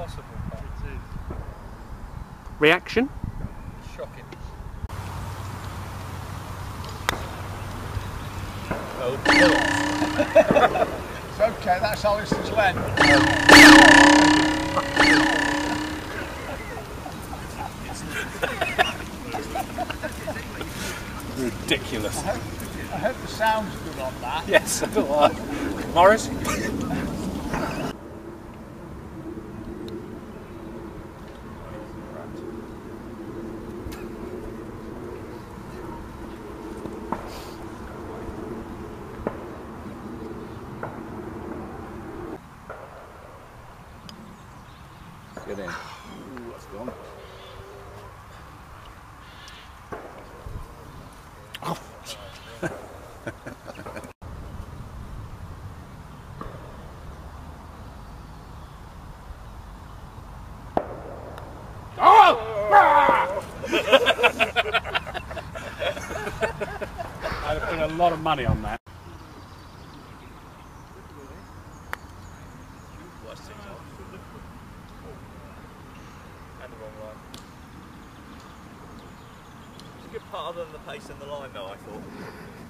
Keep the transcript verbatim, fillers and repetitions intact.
impossible. It is. Reaction? Shocking. Oh, it's okay, that's Alistair's length. Ridiculous. I hope, I hope the sound's good on that. Yes, I thought that. Morris? Get in. Ooh, that's gone. Oh. Oh! I'd have put a lot of money on that. And the wrong line. It's a good part other than the pace and the line though, I thought.